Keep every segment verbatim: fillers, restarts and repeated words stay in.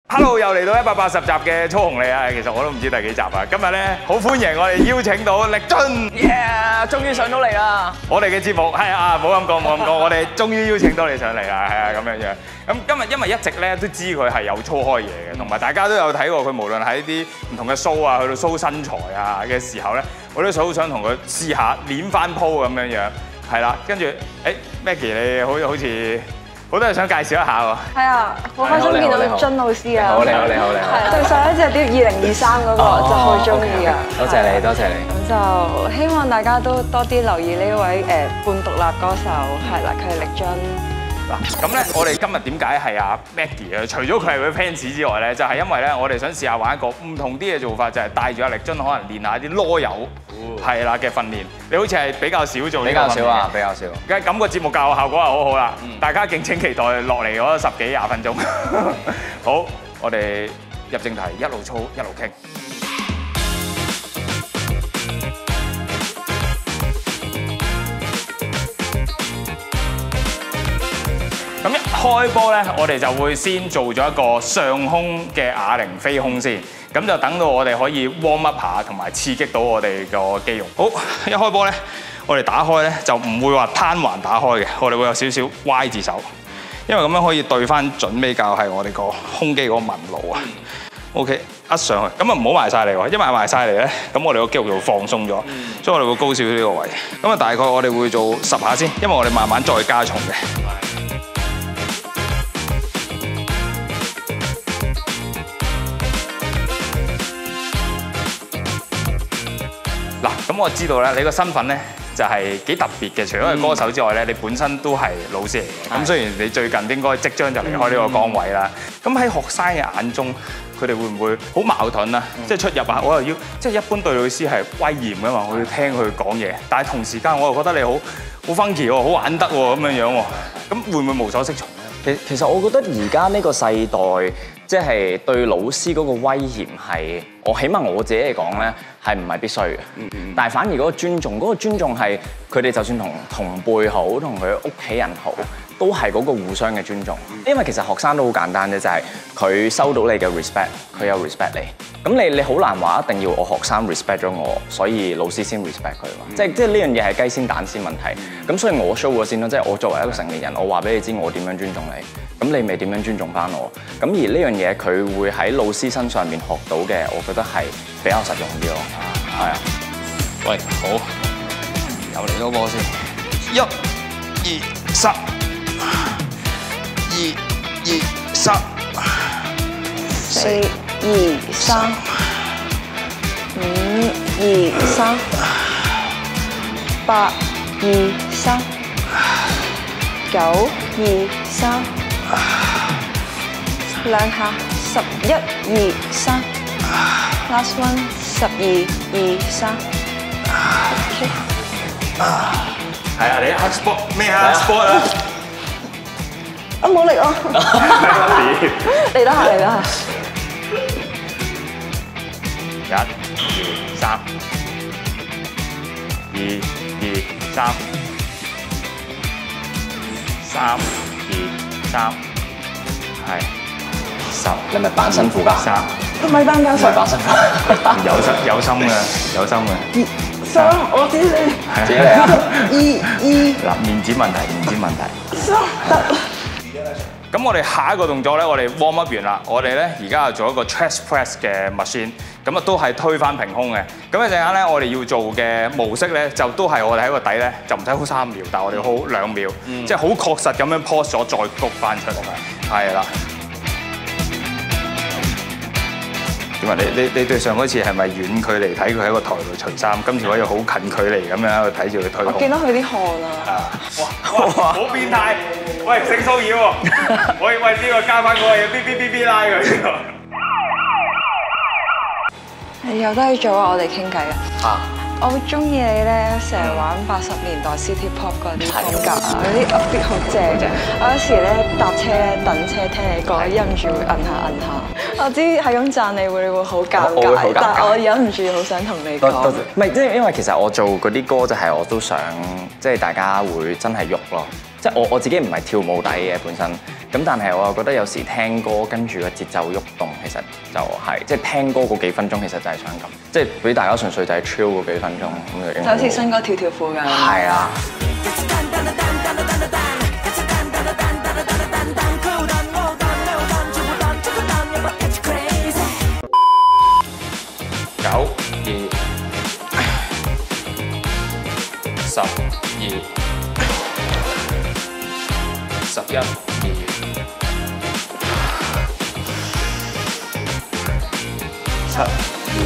Hello， 又嚟到一百八十集嘅操紅你啊！其實我都唔知第幾集啊。今日咧好歡迎我哋邀請到力臻 ，yeah， 終於上到嚟啦！ 我哋嘅節目係啊，冇咁講冇咁講，我哋終於邀請到你上嚟啦，係啊咁樣樣。咁今日因為一直咧都知佢係有操開嘢嘅，同埋大家都有睇過佢無論喺啲唔同嘅 show 啊，去到 show 身材啊嘅時候咧，我都好想同佢試下練翻鋪咁樣樣，係啦。跟住誒 Maggie 你好好似〜好多人想介紹一下喎。 係啊，好開心見到臻老師啊！ 好，你好，你好，你好。 係對上一隻碟二零二三嗰個就好中意啊！ 多謝你，多謝你。 咁就希望大家都多啲留意呢位誒半獨立歌手，係啦，佢係力臻。 嗱，咁咧，我哋今日點解係阿 Maggie 啊？除咗佢係佢 fans 之外咧，就係因為咧，我哋想試下玩一個唔同啲嘅做法，就係帶住阿力臻可能練下啲囉柚，係啦嘅訓練。你好似係比較少做呢個訓練。比較少啊，比較少。咁咁個節目教學效果係好好啦，大家敬請期待落嚟嗰十幾廿分鐘。好，我哋入正題，一路操一路傾。咁一開波咧，我哋就會先做咗一個上空嘅啞鈴飛空先，咁就等到我哋可以 warm up 下，同埋刺激到我哋個肌肉。好，一開波咧，我哋打開咧就唔會話攤橫打開嘅，我哋會有少少 Y 字手，因為咁樣可以對翻準比較係我哋個胸肌嗰個紋路啊。OK， 一上去，咁啊唔好埋晒嚟喎，一埋埋晒嚟咧，咁我哋個肌肉就會放鬆咗，所以我哋會高少少呢個位。咁啊大概我哋會做十下先，因為我哋慢慢再加重嘅。嗱，咁我知道咧，你個身份咧就係幾特別嘅。除咗係歌手之外咧，你本身都係老師嚟嘅。咁雖然你最近應該即將就離開呢個崗位啦。咁喺學生嘅眼中，佢哋會唔會好矛盾啊？即係出入啊，我又要即係一般對老師係威嚴㗎嘛，我要聽佢講嘢。但係同時間我又覺得你好好 funky 喎，好玩得喎咁樣樣喎。咁會唔會無所適從咧？ 其其實我覺得而家呢個世代，即係對老師嗰個威嚴係，我起碼我自己嚟講咧，係唔係必須嘅。嗯嗯。但係反而嗰個尊重，嗰個尊重係佢哋就算同同輩好，同佢屋企人好，都係嗰個互相嘅尊重。因為其實學生都好簡單啫，就係佢收到你嘅 respect，佢有 respect 你。咁你你好難話一定要我學生 respect 咗我，所以老師先 respect 佢嘛。即係即係呢樣嘢係雞先蛋先問題。咁所以我 show 咗先咯，即係我作為一個成年人，我話俾你知我點樣尊重你。咁你咪點樣尊重翻我？咁而呢樣嘢佢會喺老師身上面學到嘅，我覺得係比較實用啲咯。係啊。 喂，好，又嚟多波先。一、二、三，二、二、三， 四、二、三，五、二、三，八、二、三，九、二、三。兩下，十一、二、三 ，last one， 十二、二、三 ，OK。 係啊，你 hard spot 咩 hard spot 啊？ 啊冇力啊！嚟得下，嚟得下。 一、二、三，二、二、三，三、二、三。係十， 你咪扮辛苦㗎？ 三， 唔係扮教授， 唔係扮辛苦， 有心有心嘅，有心嘅。 三，我知你。 自己嚟啊！ 二二。 嗱，面子問題，面子問題。 三得。 咁我哋下一個動作咧，我哋 warm up 完啦，我哋咧而家又做一個 chest press 嘅 machine，咁啊都係推翻平胸嘅。咁一陣間咧，我哋要做嘅模式咧，就都係我哋喺個底咧，就唔使好三秒，但係我哋好兩秒，嗯、即係好確實咁樣 pause 咗再谷翻出嚟，係啦。點啊？你你你對上嗰次係咪遠距離睇佢喺個台度除衫，今次可以好近距離咁樣喺度睇住佢推胸？ 我見到佢啲汗啊！ 哇哇，好變態！喂，性騷擾喎！喂喂，呢個加翻嗰個嘢，嗶嗶嗶嗶拉佢呢個。 有得去做啊！我哋傾偈啊！ 嚇！ 我好中意你咧，成日玩八十年代 City Pop 嗰啲風格啊，嗰啲 upbeat 好正嘅。我有時咧搭車咧等車聽你歌，忍唔住會摁下摁下。我知係咁讚你會，你會好尷尬，但係我忍唔住好想同你講。 唔係，即係因為其實我做嗰啲歌就係我都想，即係大家會真係喐咯。 即係我我自己唔係跳舞底嘅本身，咁但係我又覺得有時聽歌跟住個節奏喐動，其實就係、是、即係聽歌嗰幾分鐘，其實就係想咁，即係俾大家純粹就係 chill 嗰幾分鐘咁就已經就好似新歌跳跳褲咁。 係啊。 九二十二十一二七二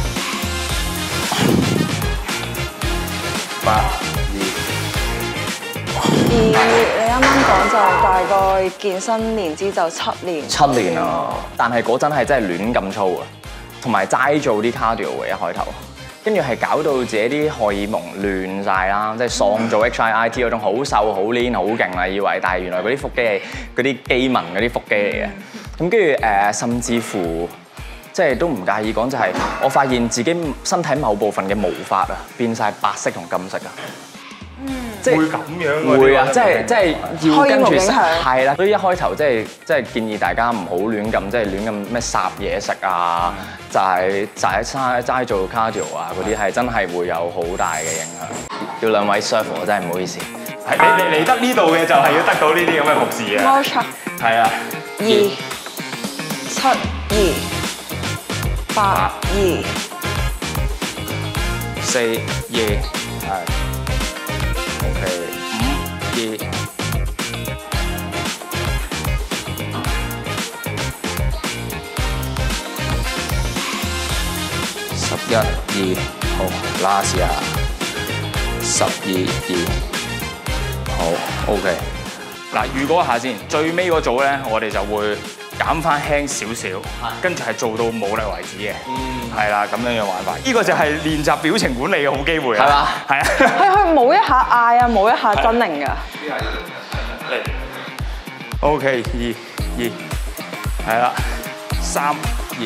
八二。 而你啱啱講就大概健身年資就七年。 七年啊！但係嗰陣係真係亂咁操啊，同埋齋做啲 cardio 嘅一開頭，跟住係搞到自己啲荷爾蒙亂晒啦，即係喪做 H I I T 嗰種好瘦好 lean 好勁啦，以為，但係原來嗰啲腹肌係嗰啲肌紋嗰啲腹肌嚟嘅。咁跟住誒，甚至乎即係都唔介意講，就係我發現自己身體某部分嘅毛髮啊變晒白色同金色啊。即係會咁樣會啊！即係即係要跟住荷爾蒙影響係啦，所以一開頭即係即係建議大家唔好亂咁即係亂咁咩霎嘢食啊，就係就係齋齋做 cardio 啊嗰啲係真係會有好大嘅影響。要兩位 serve 我真係唔好意思。 係你你嚟得呢度嘅就係要得到呢啲咁嘅服侍啊！ 冇錯。 係啊， 二七二八二四二係。OK， 五二十一二，好 last 啊，十二二，好 OK。嗱，預嗰下先，最尾嗰組咧，我哋就會減翻輕少少，跟住係做到冇力為止嘅，係啦，咁樣樣玩法。呢個就係練習表情管理嘅好機會啊！係嘛？係啊。 係去冇一下嗌啊，冇一下真靈㗎。 嚟 ，OK， 二二，係啦，三二，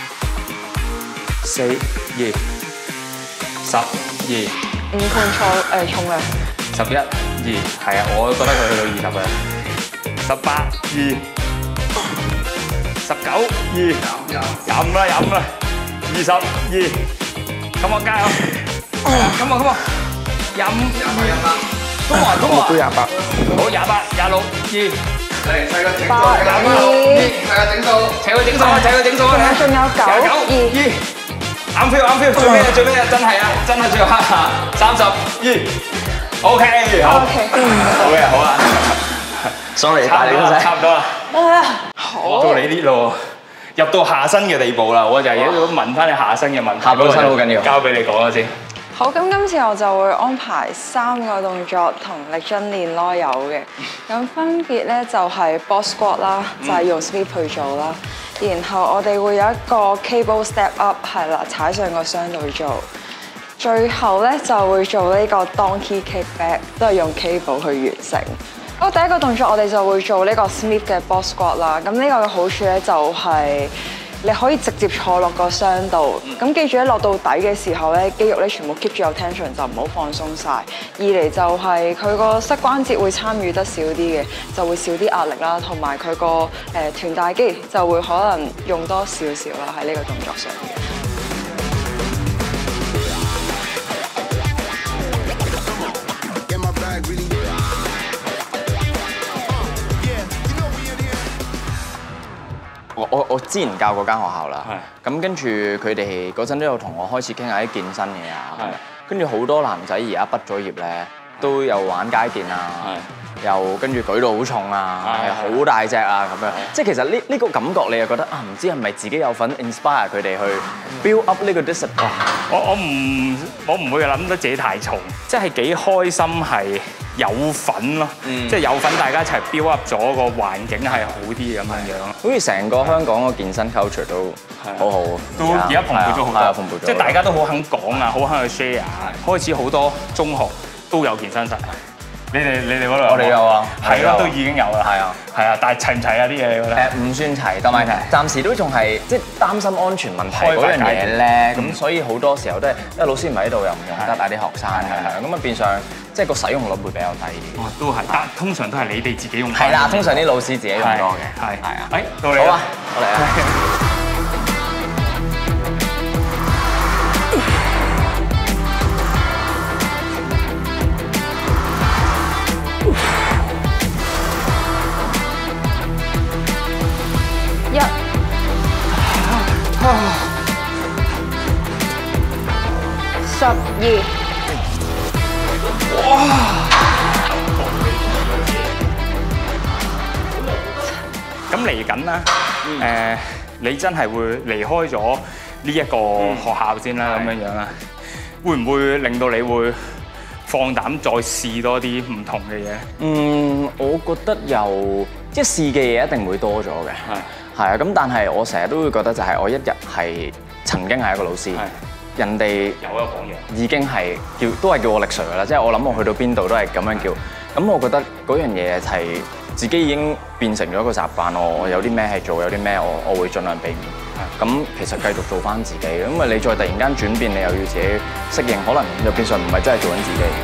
四二，十二， 五判錯誒重量。 十一二，係啊，我覺得佢去到二十嘅，十八二。十九二，廿五啦，廿五啦，二十二，咁我加油，咁我咁我，廿五，廿八，廿八，都話都話，都廿八，好廿八，廿六，二，嚟齊個整數，廿五，二，齊個整數，齊個整數啊，齊個整數啊， 仲有九，二， 啱 feel 啱 feel，最尾啊最尾啊，真係啊，真係最後三十二 ，OK， 好 OK， 好嘅，好啊 sorry， 差唔多啦，差唔多啦。 好。 到你呢度入到下身嘅地步啦，我就係要問翻你下身嘅問題。 下半身好緊要， 交俾你講啦先。 好，咁今次我就會安排三個動作同力樽練囉柚嘅，咁分別咧就係 box squat 啦，就係用 smith 去做啦，然後我哋會有一個 cable step up 係啦，踩上個箱度做，最後咧就會做呢個 donkey kick back， 都係用 cable 去完成。咁第一個動作我哋就會做呢個 Smith 嘅 box squat 啦。咁呢個嘅好處咧就係你可以直接坐落個箱度。咁記住咧落到底嘅時候咧，肌肉咧全部 keep 住有 tension， 就唔好放鬆晒。二嚟就係佢個膝關節會參與得少啲嘅，就會少啲壓力啦，同埋佢個誒臀大肌就會可能用多少少啦喺呢個動作上面。 我我我之前教嗰間學校啦，咁跟住佢哋嗰陣都有同我開始傾下啲健身嘢啊，跟住好多男仔而家畢咗業咧，都有玩街健啊，又跟住舉到好重啊，好大隻啊咁樣，即係其實呢呢個感覺你又覺得啊，唔知係咪自己有份 inspire 佢哋去 build up 呢個 discipline？ 我我唔我唔會諗得自己太重，即係幾開心係有份咯，即係有份大家一齊 build up 咗個環境係好啲咁樣樣。 好似成個香港個健身 culture 都好好， 都而家蓬勃咗好多， 蓬勃咗， 即係大家都好肯講啊，好肯去 share， 開始好多中學都有健身室。你哋你哋嗰度？ 我哋有啊， 係咯，都已經有啦。係啊，係啊，但係齊唔齊啊啲嘢？你覺得？ 誒唔算齊，但係暫時都仲係即係擔心安全問題嗰樣嘢咧，咁所以好多時候都係因為老師唔喺度，又唔用得帶啲學生咁樣，咁啊變相即係個使用率會比較低啲。 哦，都係，但通常都係你哋自己用。 係啦，通常啲老師自己用多嘅。 係係啊。 誒，到你啦。 好啊，我嚟啦。 一、十二。 咁嚟緊啦，誒，你真係會離開咗呢一個學校先啦，咁樣樣啦，會唔會令到你會放膽再試多啲唔同嘅嘢？ 嗯，我覺得有即係試嘅嘢一定會多咗嘅。係係啊，咁但係我成日都會覺得就係我一日係曾經係一個老師，人哋有一個榜樣， 已經係叫都係叫我力 Sir 㗎啦，即係我諗我去到邊度都係咁樣叫。咁我覺得嗰樣嘢係自己已經變成咗一個習慣，我我有啲咩係做，有啲咩我我會盡量避免。咁其實繼續做翻自己，因為你再突然間轉變，你又要自己適應，可能又變相唔係真係做緊自己。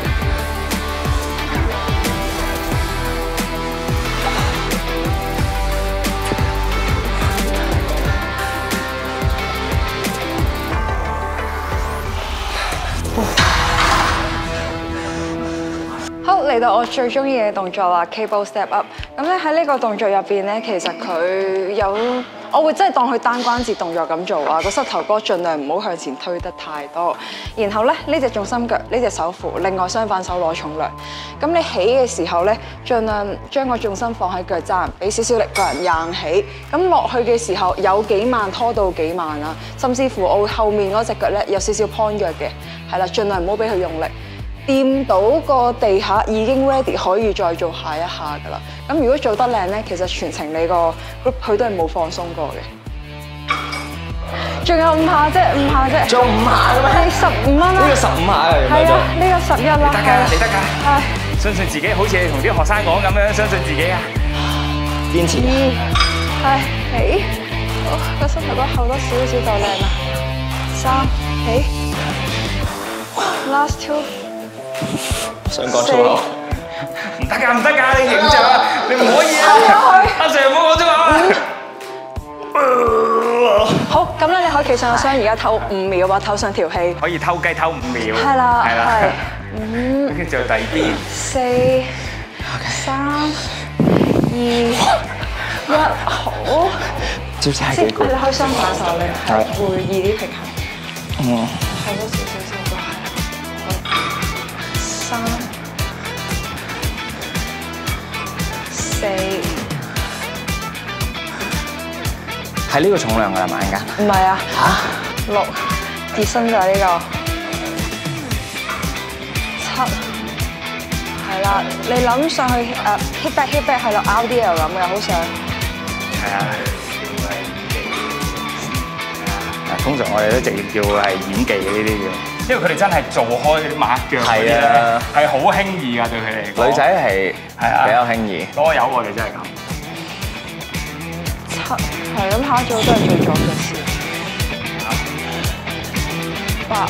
好，嚟到我最中意嘅動作啦 ，cable step up。咁咧喺呢個動作入邊咧，其實佢有，我會真係當佢單關節動作咁做啊，個膝頭哥盡量唔好向前推得太多。然後咧呢隻重心腳，呢隻手扶，另外相反手攞重量。咁你起嘅時候咧，盡量將個重心放喺腳踭，俾少少力，個人硬起。咁落去嘅時候有幾慢拖到幾慢啦，甚至乎我會後面嗰隻腳咧有少少 point 腳嘅，係啦，盡量唔好俾佢用力。掂到個地下已經 ready 可以再做下一下㗎啦。咁如果做得靚咧，其實全程你個 group 佢都係冇放鬆過嘅。仲有五下啫，五下啫。 仲五下嘅咩？ 係十五蚊啦。 呢個十五下啊， 係啊，呢個十一啦。 得㗎，你得㗎。 係。 相信自己，好似你同啲學生講咁樣，相信自己啊！ 堅持。 二，係起。好，個膝頭哥後多少少就靚啦。三，起。Last two。 想講粗口， 唔得㗎，唔得㗎，你形象啊，你唔可以啊！阿 Sir 唔好講粗口。 好，咁咧你可以企上個箱，而家唞五秒或唞上條氣。 可以偷雞偷五秒。 係啦， 係啦。 係。五。 跟住就第二邊。 四。三。二。一。好。 照晒幾個。 你可以雙反手咧，係會易啲平衡。 嗯。 係多少少收都係。三、四， 係呢個重量㗎啦，嘛陣間。 唔係啊。嚇？六，跌身就係呢個。七，係啦，你諗上去誒 hit back hit back 係咯 out 啲又咁嘅，好想。 係啊。通常我哋都直接叫係演技嘅呢啲叫。因為佢哋真係做開啲抹腳嗰啲咧，係好輕易㗎對佢哋嚟講。 女仔係係啊比較輕易。 多有我哋真係咁。 七係咁，下一組都係做左腳先。八。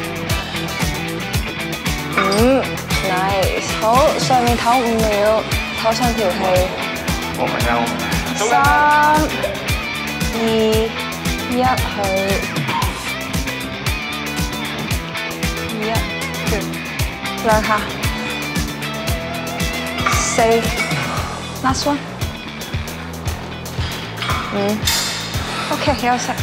五 ，nice， 好，上面唞五秒，唞上條氣。 我明啦，我明。 三、二、一，去。一，兩下，四 ，last one， 五 ，OK， 休息。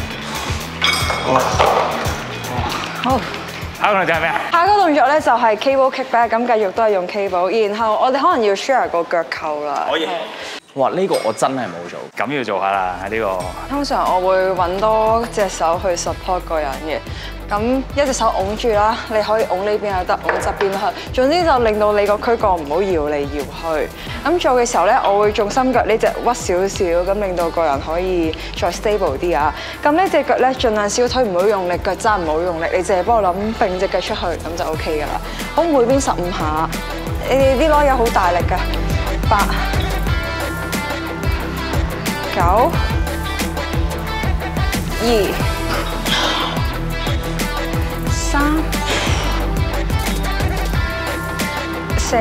好。 下一個動作係咩啊？ 下一個動作咧就係 cable kickback，咁繼續都係用 cable，然後我哋可能要 share 個腳扣啦。 可以。 哇！呢個我真係冇做， 咁要做下啦呢個。 通常我會揾多隻手去 support 個人嘅。咁一隻手擁住啦，你可以擁呢邊又得，擁側邊都得。總之就令到你個軀幹唔好搖嚟搖去。咁做嘅時候咧，我會重心腳呢隻屈少少，咁令到個人可以再 stable 啲啊。咁呢隻腳咧，盡量小腿唔好用力，腳踭唔好用力，你淨係幫我諗揈隻腳出去，咁就 OK 噶啦。好，每邊十五下，你哋啲攞有好大力㗎。八、九、二。三、 四，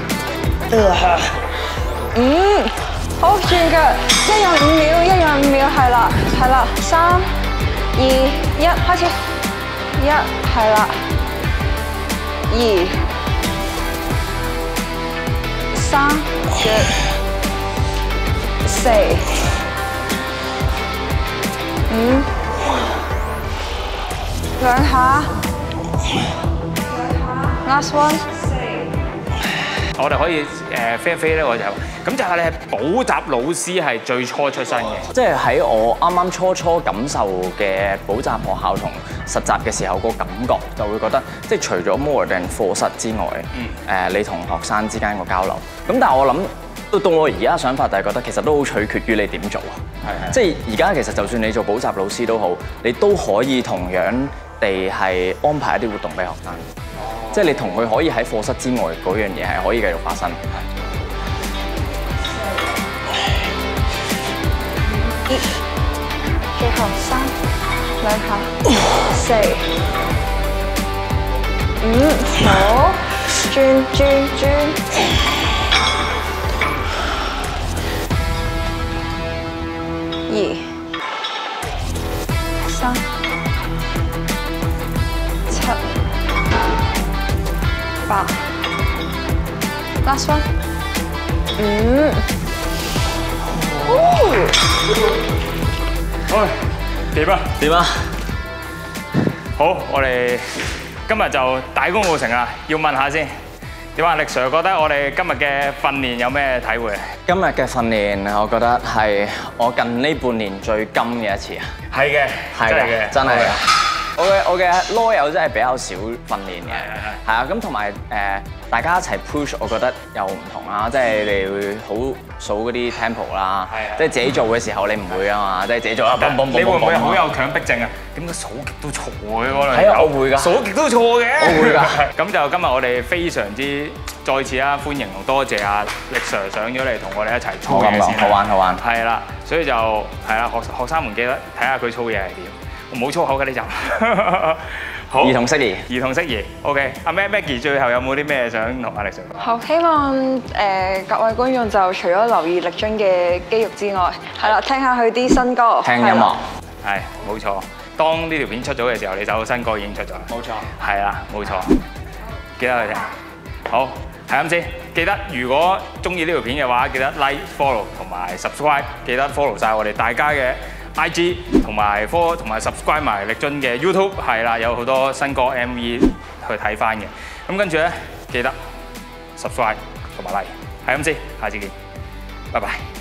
五，好轉腳，一樣五秒，一樣五秒，係啦，係啦，三、二、一，開始，一，係啦，二、三，good，四、五，兩下。Last one。 我哋可以誒飛一飛咧，我就咁就係你係補習老師係最初出身嘅， 即係喺我啱啱初初感受嘅補習學校同實習嘅時候，個感覺就會覺得，即係除咗 more than 課室之外，誒、嗯、你同學生之間個交流。咁但係我諗到到我而家想法就係覺得其實都好取決於你點做啊。係係。即係而家其實就算你做補習老師都好，你都可以同樣地係安排一啲活動俾學生。即係你同佢可以喺課室之外嗰樣嘢係可以繼續發生。 最後三兩下，四五，好，轉轉轉，二三七。八 ，last one， 五， 喂，點啊？ 點啊？ 好，我哋今日就大功告成啦。要問下先，點啊？力 Sir 覺得我哋今日嘅訓練有咩體會？ 今日嘅訓練，我覺得係我近呢半年最金嘅一次啊！ 係嘅， 係嘅， 真係嘅。我嘅我嘅 law 友真係比較少訓練嘅，係啊，咁同埋誒大家一齊 push， 我覺得又唔同啦，即係你會好數嗰啲 tempo 啦，即係自己做嘅時候你唔會啊嘛，即係自己做啊， 你會唔會好有強迫症啊？點解數極都錯嘅可能？ 係啊，我會㗎， 數極都錯嘅， 我會㗎。 咁就今日我哋非常之再次啦，歡迎同多謝阿力 Sir 上咗嚟同我哋一齊操嘢先， 好玩好玩。 係啦，所以就係啦，學學生們記得睇下佢操嘢係點。冇粗口嘅呢集，好兒童適宜， 兒童適宜。OK，阿 Maggie 最後有冇啲咩想同阿力 Sir 講？ 好，希望誒、呃、各位觀眾就除咗留意力臻嘅肌肉之外，係啦，聽下佢啲新歌， 聽音樂， 係冇錯。當呢條片出咗嘅時候，你首新歌已經出咗啦。冇錯，係啦，冇錯，記得去聽。好，係咁先。記得如果中意呢條片嘅話，記得 like、follow 同埋 subscribe， 記得 follow 晒我哋大家嘅I G 同埋 follow 同埋 subscribe 埋力臻嘅 YouTube， 係啦，有好多新歌 M V 去睇翻嘅。咁跟住咧，記得 subscribe 同埋 like，係咁先，下次見，拜拜。